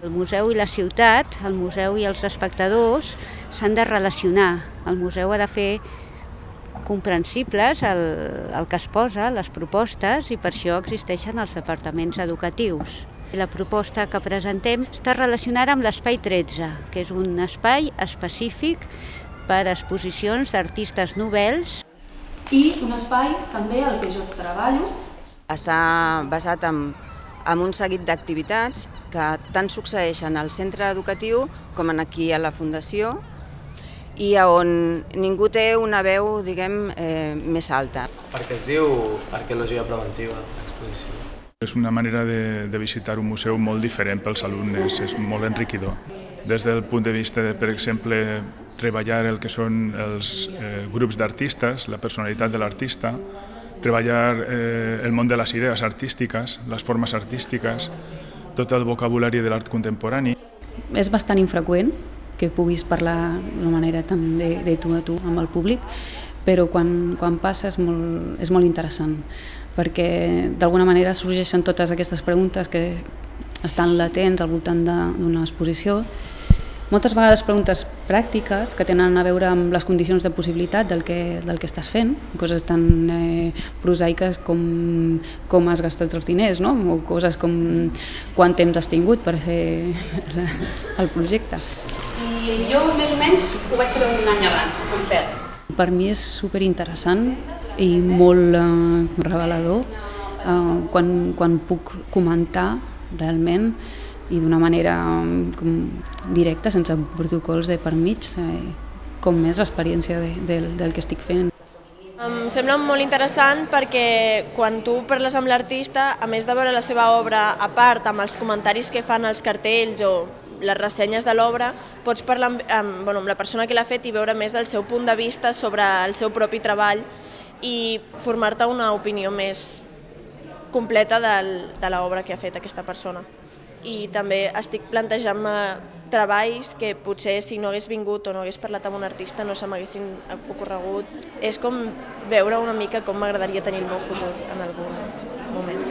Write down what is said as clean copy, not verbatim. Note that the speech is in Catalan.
El museu i la ciutat, el museu i els espectadors s'han de relacionar. El museu ha de fer comprensibles el que es posa, les propostes, i per això existeixen els departaments educatius. La proposta que presentem està relacionada amb l'Espai 13, que és un espai específic per a exposicions d'artistes novells. I un espai també al que jo treballo. Està basat en un seguit d'activitats que tant succeeixen al centre educatiu com aquí a la Fundació i on ningú té una veu, diguem, més alta. Perquè es diu arqueologia preventiva, l'exposició. És una manera de visitar un museu molt diferent pels alumnes, és molt enriquidor. Des del punt de vista de, per exemple, treballar el que són els grups d'artistes, la personalitat de l'artista, treballar el món de les idees artístiques, les formes artístiques, tot el vocabulari de l'art contemporani. És bastant infreqüent que puguis parlar d'una manera tan de tu a tu amb el públic, però quan passa és molt interessant, perquè d'alguna manera sorgeixen totes aquestes preguntes que estan latents al voltant d'una exposició. Moltes vegades preguntes pràctiques que tenen a veure amb les condicions de possibilitat del que estàs fent, coses tan prosaiques com has gastat els diners, no? O coses com quant temps has tingut per fer el projecte. I jo més o menys ho vaig saber un any abans, en Fer. Per mi és superinteressant i molt revelador quan puc comentar realment i d'una manera directa, sense protocols de per mig, com és l'experiència del que estic fent. Em sembla molt interessant perquè quan tu parles amb l'artista, a més de veure la seva obra a part, amb els comentaris que fan els cartells o les ressenyes de l'obra, pots parlar amb la persona que l'ha fet i veure més el seu punt de vista sobre el seu propi treball i formar-te una opinió més completa de l'obra que ha fet aquesta persona. I també estic plantejant-me treballs que potser si no hagués vingut o no hagués parlat amb un artista no se m'haguessin ocorregut. És com veure una mica com m'agradaria tenir el meu futur en algun moment.